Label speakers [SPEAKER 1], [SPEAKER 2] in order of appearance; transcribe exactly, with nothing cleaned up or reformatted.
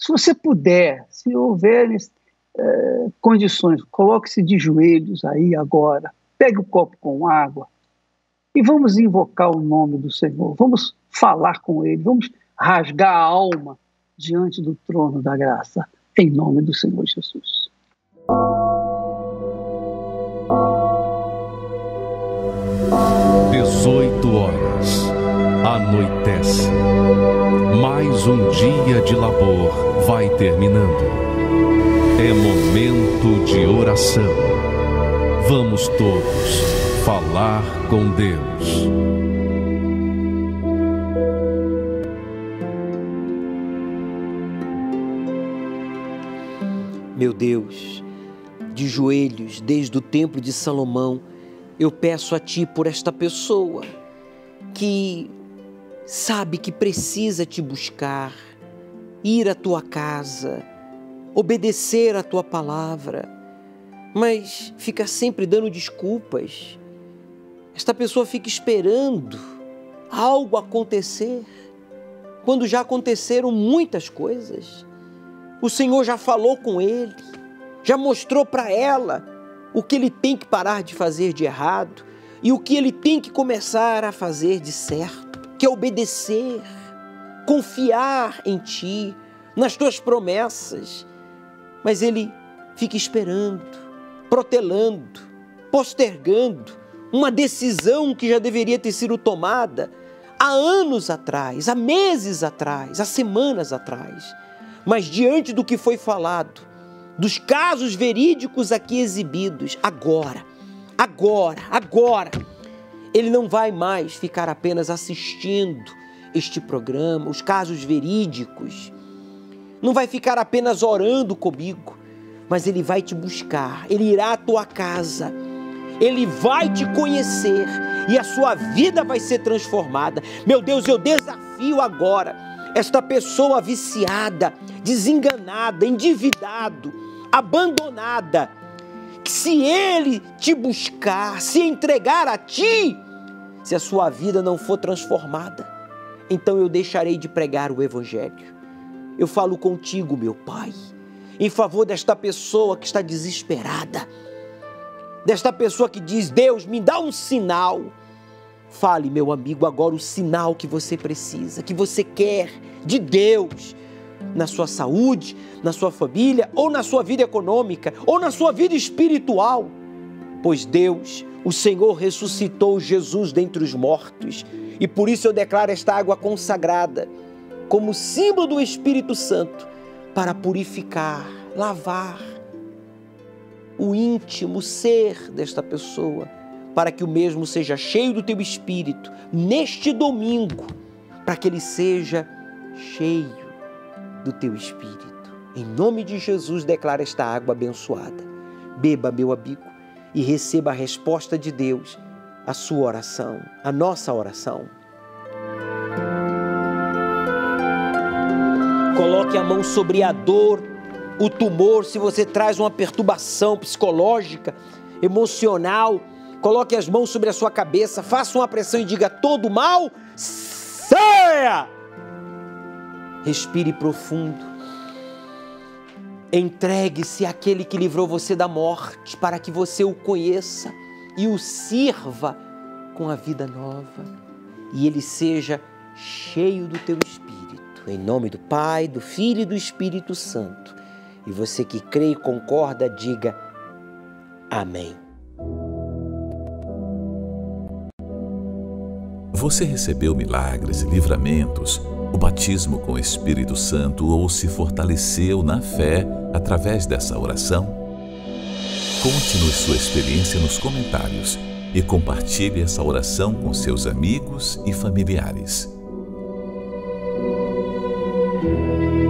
[SPEAKER 1] Se você puder, se houver é, condições, coloque-se de joelhos aí agora, pegue o copo com água e vamos invocar o nome do Senhor, vamos falar com Ele, vamos rasgar a alma diante do trono da graça, em nome do Senhor Jesus.
[SPEAKER 2] dezoito horas, anoitece. Mais um dia de labor vai terminando. É momento de oração. Vamos todos falar com Deus.
[SPEAKER 3] Meu Deus, de joelhos desde o templo de Salomão, eu peço a Ti por esta pessoa que sabe que precisa Te buscar, ir à Tua casa, obedecer à Tua palavra, mas fica sempre dando desculpas. Esta pessoa fica esperando algo acontecer, quando já aconteceram muitas coisas. O Senhor já falou com ele, já mostrou para ela o que ele tem que parar de fazer de errado e o que ele tem que começar a fazer de certo, que é obedecer, confiar em Ti, nas Tuas promessas. Mas ele fica esperando, protelando, postergando uma decisão que já deveria ter sido tomada há anos atrás, há meses atrás, há semanas atrás. Mas diante do que foi falado, dos casos verídicos aqui exibidos, agora, agora, agora, ele não vai mais ficar apenas assistindo este programa, os casos verídicos, não vai ficar apenas orando comigo, mas ele vai te buscar, ele irá à tua casa, ele vai te conhecer e a sua vida vai ser transformada. Meu Deus, eu desafio agora esta pessoa viciada, desenganada, endividado, abandonada, que se ele te buscar, se entregar a Ti, se a sua vida não for transformada, então eu deixarei de pregar o Evangelho. Eu falo contigo, meu Pai, em favor desta pessoa que está desesperada, desta pessoa que diz: Deus, me dá um sinal. Fale, meu amigo, agora o sinal que você precisa, que você quer de Deus, na sua saúde, na sua família, ou na sua vida econômica, ou na sua vida espiritual. Pois Deus, o Senhor, ressuscitou Jesus dentre os mortos, e por isso eu declaro esta água consagrada como símbolo do Espírito Santo, para purificar, lavar o íntimo, o ser desta pessoa, para que o mesmo seja cheio do Teu Espírito neste domingo, para que ele seja cheio do Teu Espírito. Em nome de Jesus, declara esta água abençoada. Beba, meu amigo, e receba a resposta de Deus à sua oração, à nossa oração. Coloque a mão sobre a dor, o tumor, se você traz uma perturbação psicológica, emocional, coloque as mãos sobre a sua cabeça, faça uma pressão e diga: todo mal, saia! Respire profundo. Entregue-se àquele que livrou você da morte, para que você o conheça e o sirva com a vida nova. E ele seja cheio do Teu Espírito. Em nome do Pai, do Filho e do Espírito Santo. E você que crê e concorda, diga amém.
[SPEAKER 4] Você recebeu milagres e livramentos, o batismo com o Espírito Santo ou se fortaleceu na fé através dessa oração? Conte-nos sua experiência nos comentários e compartilhe essa oração com seus amigos e familiares.